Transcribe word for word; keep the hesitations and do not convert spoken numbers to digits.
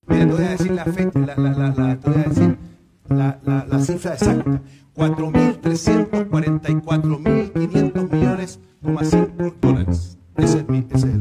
Mira, te voy a decir la, fe, la, la, la, la, te voy a decir la, la, la cifra exacta. cuatro mil trescientos cuarenta y cuatro mil quinientos millones, cinco dólares. Ese es mi, ese